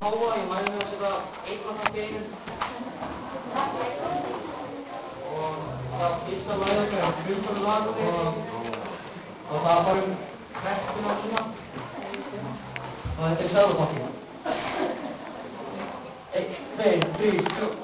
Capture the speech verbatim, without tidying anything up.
Háa, ég mæli mig að setja einn af það einu. Og það fyrsta lagið er Frumfjörður lagunni. Og það var um kreppuna og svona. Og þetta er Seðlabankinn. Einn, tveir, þrír, fjó.